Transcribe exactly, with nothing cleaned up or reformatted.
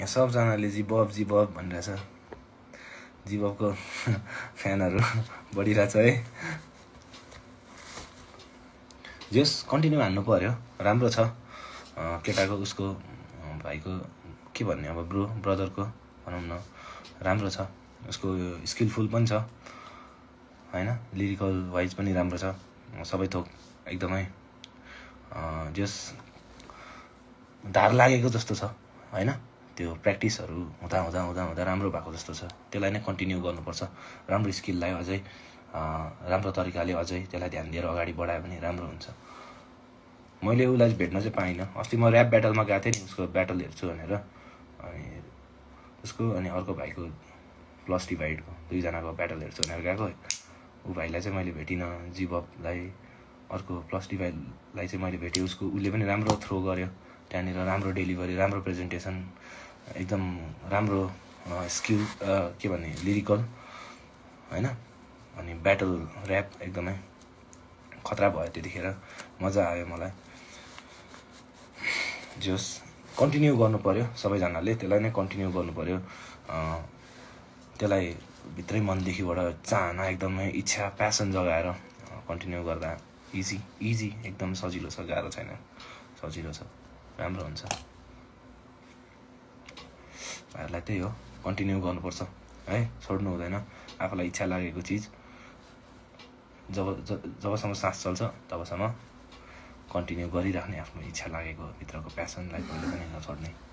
यहाँ सबजनाले जिबब जिबब भनिरहेछ, जिबबको फ्यानहरू बढिरहेछ है। जस कन्टिन्यू हान्नु पर्यो, राम्रो छ केटाको, उसको भाइको के भन्ने अब ब्रो ब्रदरको भनौँ न, राम्रो छ, उसको स्किलफुल पनि छ हैन, लिरिकल वाइज पनि राम्रो छ, सबै थोक एकदमै जस धार लागेको जस्तो छ हैन। त्यो प्र्याक्टिसहरू हुँदा हुँदा हुँदा हुँदा राम्रो भएको जस्तो छ। त्यसलाई नै कन्टिन्यू गर्नुपर्छ। राम्रो स्किललाई अझै राम्रो तरिकाले अझै त्यसलाई ध्यान दिएर अगाडि बढायो भने राम्रो हुन्छ। मैले उसलाई भेट्न चाहिँ पाइनँ। अस्ति म ऱ्याप ब्याटलमा गएको थिएँ नि, उसको ब्याटल हेर्छु भनेर, अनि उसको अनि अर्को भाइको प्लस डिभाइडको दुईजनाको ब्याटल हेर्छु भनेर गएको। ऊ भाइलाई चाहिँ मैले भेटिनँ, जिबबलाई, अर्को प्लस डिभाइडलाई चाहिँ मैले भेटेँ। उसको उसले पनि राम्रो थ्रो गर्यो त्यहाँनिर, राम्रो डेलिभरी, राम्रो प्रेजेन्टेसन, एकदम राम्रो स्किल के भन्ने लिरिकल हैन। अनि ब्याटल ऱ्याप एकदमै खतरा भयो त्यतिखेर, मजा आयो मलाई। जस कन्टिन्यू गर्नु पर्यो सबैजनाले, त्यसलाई नै कन्टिन्यू गर्नु पर्यो। त्यसलाई भित्रै मनदेखिबाट चाहना, एकदमै इच्छा, प्यासन जगाएर कन्टिन्यू गर्दा इजी इजी एकदम सजिलो छ, गाह्रो छैन, सजिलो छ, राम्रो हुन्छ। भाइहरूलाई त्यही हो, कन्टिन्यू गर्नुपर्छ है, छोड्नु हुँदैन। आफूलाई इच्छा लागेको चिज जब जबसम्म सास चल्छ तबसम्म कन्टिन्यू गरिराख्ने, आफ्नो इच्छा लागेको भित्रको प्यासनलाई कहिले पनि नछोड्ने।